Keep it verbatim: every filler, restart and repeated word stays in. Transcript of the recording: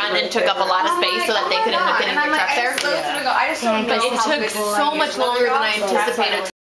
front and took up a lot of space so that they could end up getting their truck there. I just don't know But it how took good so much longer than I anticipated.